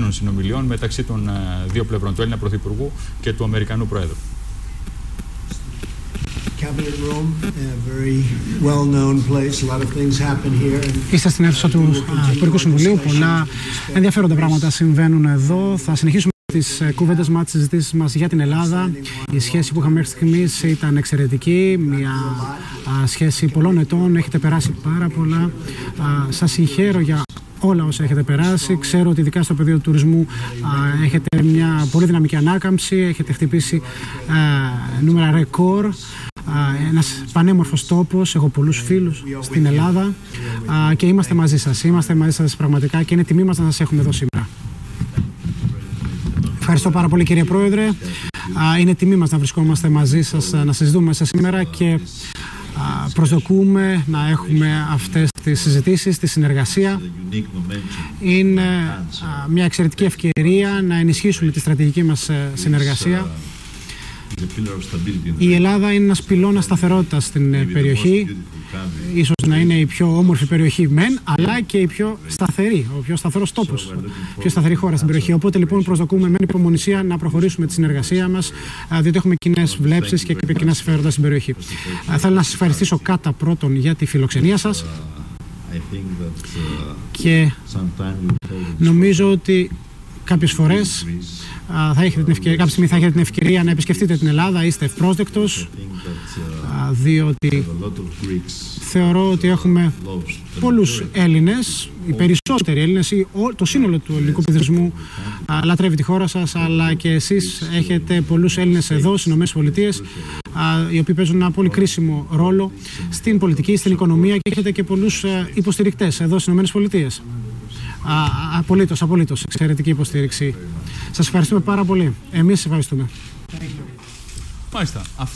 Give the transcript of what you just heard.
ενδιαφέρουσων συνομιλιών μεταξύ των δύο πλευρών, του Έλληνα Πρωθυπουργού και του Αμερικανού Προέδρου. Είστε στην αίθουσα του Υπουργικού Συμβουλίου. Πολλά ενδιαφέροντα πράγματα συμβαίνουν εδώ. Θα συνεχίσουμε τις κουβέντες μας, τις συζητήσεις μας για την Ελλάδα. Η σχέση που είχαμε μέχρι στιγμής ήταν εξαιρετική. Μια σχέση πολλών ετών. Έχετε περάσει πάρα πολλά. Σας συγχαίρω για όλα όσα έχετε περάσει. Ξέρω ότι ειδικά στο πεδίο του τουρισμού έχετε μια πολύ δυναμική ανάκαμψη. Έχετε χτυπήσει νούμερα ρεκόρ. Ένας πανέμορφος τόπος. Έχω πολλούς φίλους στην Ελλάδα και είμαστε μαζί σας. Είμαστε μαζί σας πραγματικά και είναι τιμή μας να σας έχουμε εδώ σήμερα. Ευχαριστώ πάρα πολύ, κύριε Πρόεδρε. Είναι τιμή μας να βρισκόμαστε μαζί σας, να συζητούμε σήμερα και προσδοκούμε να έχουμε αυτές τις συζητήσεις, τη συνεργασία. Είναι μια εξαιρετική ευκαιρία να ενισχύσουμε τη στρατηγική μας συνεργασία. Η Ελλάδα είναι ένας πυλώνας σταθερότητας στην περιοχή. Ίσως να είναι η πιο όμορφη περιοχή μεν, αλλά και η πιο σταθερή, ο πιο σταθερός τόπος, η πιο σταθερή χώρα στην περιοχή. Οπότε λοιπόν προσδοκούμε με υπομονησία να προχωρήσουμε τη συνεργασία μας, διότι έχουμε κοινές βλέψεις και κοινά συμφέροντα στην περιοχή. Θέλω να σας ευχαριστήσω κατά πρώτον για τη φιλοξενία σας και νομίζω ότι κάποιες φορές κάποια στιγμή θα έχετε την ευκαιρία να επισκεφτείτε την Ελλάδα. Είστε ευπρόσδεκτος, διότι θεωρώ ότι έχουμε πολλούς Έλληνες, οι περισσότεροι Έλληνες, το σύνολο του ελληνικού πληθυσμού λατρεύει τη χώρα σας, αλλά και εσείς έχετε πολλούς Έλληνες εδώ στις ΗΠΑ, οι οποίοι παίζουν ένα πολύ κρίσιμο ρόλο στην πολιτική, στην οικονομία και έχετε και πολλούς υποστηρικτές εδώ στις ΗΠΑ. Απολύτως, εξαιρετική υποστήριξη. Σας ευχαριστούμε πάρα πολύ. Εμείς σας ευχαριστούμε. Μάλιστα.